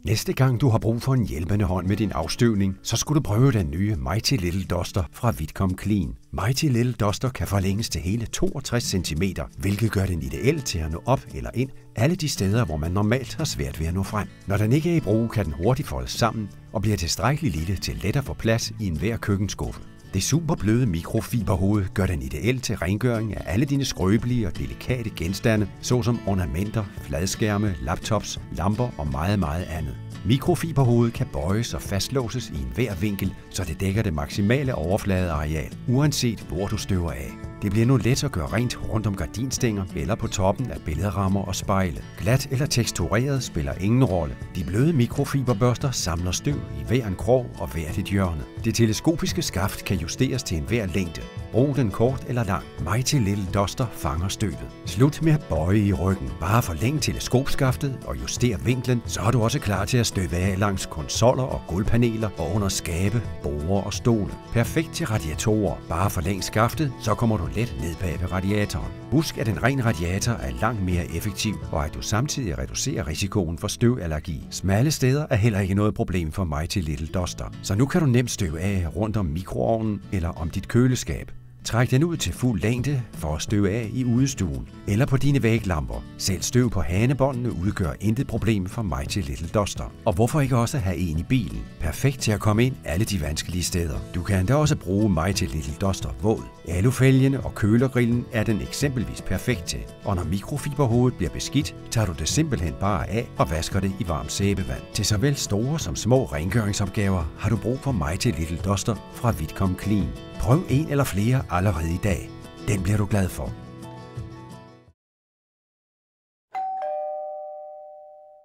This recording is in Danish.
Næste gang du har brug for en hjælpende hånd med din afstøvning, så skulle du prøve den nye Mighty Little Duster fra Whitcomb Clean. Mighty Little Duster kan forlænges til hele 62 cm, hvilket gør den ideel til at nå op eller ind alle de steder, hvor man normalt har svært ved at nå frem. Når den ikke er i brug, kan den hurtigt foldes sammen og bliver tilstrækkeligt lille til let at få plads i enhver køkkenskuffe. Det superbløde mikrofiberhoved gør den ideel til rengøring af alle dine skrøbelige og delikate genstande, såsom ornamenter, fladskærme, laptops, lamper og meget andet. Mikrofiberhovedet kan bøjes og fastlåses i enhver vinkel, så det dækker det maksimale overfladeareal, uanset hvor du støver af. Det bliver nu let at gøre rent rundt om gardinstænger eller på toppen af billedrammer og spejle. Glat eller tekstureret spiller ingen rolle. De bløde mikrofiberbørster samler støv i hver en krog og hvert et hjørne. Det teleskopiske skaft kan justeres til enhver længde. Brug den kort eller lang. Mighty Little Duster fanger støvet. Slut med at bøje i ryggen. Bare forlæng teleskopskaftet og juster vinklen, så er du også klar til at støve af langs konsoller og gulvpaneler og under skabe, borde og stole. Perfekt til radiatorer. Bare forlæng skaftet, så kommer du let ned bag ved radiatoren. Husk, at en ren radiator er langt mere effektiv, og at du samtidig reducerer risikoen for støvallergi. Smalle steder er heller ikke noget problem for Mighty Little Duster, så nu kan du nemt støve af rundt om mikroovnen eller om dit køleskab. Træk den ud til fuld længde for at støve af i udestuen eller på dine væglamper. Selv støv på hanebåndene udgør intet problem for Mighty Little Duster. Og hvorfor ikke også have en i bilen? Perfekt til at komme ind alle de vanskelige steder. Du kan da også bruge Mighty Little Duster våd. Alufælgene og kølergrillen er den eksempelvis perfekt til. Og når mikrofiberhovedet bliver beskidt, tager du det simpelthen bare af og vasker det i varmt sæbevand. Til såvel store som små rengøringsopgaver har du brug for Mighty Little Duster fra Whitcomb Clean. Prøv en eller flere allerede i dag. Den bliver du glad for.